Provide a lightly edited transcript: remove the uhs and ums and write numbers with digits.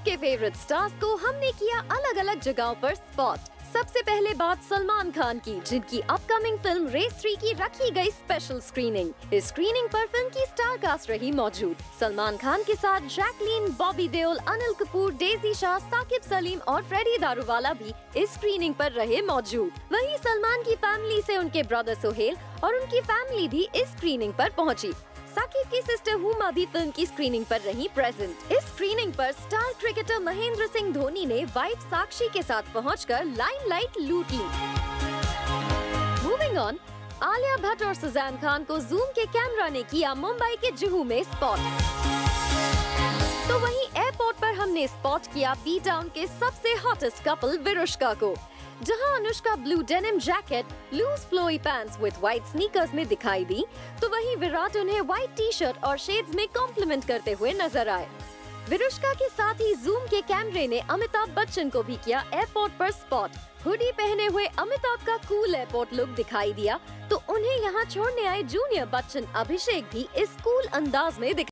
सबके favourite stars को हमने किया अलग अलग जगहों पर स्पॉट। सबसे पहले बात सलमान खान की, जिनकी अपकमिंग फिल्म रेस 3 की रखी गई स्पेशल स्क्रीनिंग। इस स्क्रीनिंग पर फिल्म की स्टार कास्ट रही मौजूद। सलमान खान के साथ जैकलीन, बॉबी देओल, अनिल कपूर, डेजी शाह, साकिब सलीम और फ्रेडी दारूवाला भी इस स्क्रीनिंग पर रहे मौजूद। वहीं सलमान की फैमिली से उनके ब्रदर सोहेल और उनकी फैमिली भी इस स्क्रीनिंग पर पहुंची। साकिब की सिस्टर हुमा भी फिल्म की स्क्रीनिंग पर रही प्रेजेंट। इस स्क्रीनिंग पर स्टार क्रिकेटर महेंद्र सिंह धोनी ने वाइफ साक्षी के साथ पहुंचकर लाइमलाइट लूट ली। मूविंग ऑन, आलिया भट्ट और सुजैन खान को जूम के कैमरा ने किया मुंबई के जुहू में स्पॉट। तो वहीं एयरपोर्ट पर हमने स्पॉट किया बी टाउन के सबसे हॉटेस्ट कपल विरुष्का को। जहां Anushka blue denim jacket, loose flowy pants with white sneakers में दिखाई दी, तो वहीं विराट उन्हें व्हाइट टी-शर्ट और शेड्स में कॉम्प्लीमेंट करते हुए नजर आए। विरुष्का के साथ ही जूम के कैमरे ने अमिताभ बच्चन को भी किया एयरपोर्ट पर स्पॉट। हुडी पहने हुए अमिताभ का कूल एयरपोर्ट लुक दिखाई दिया, तो उन्हें यहाँ छोड़ने आए जूनियर बच्चन अभिषेक भी इस कूल अंदाज में दिखाई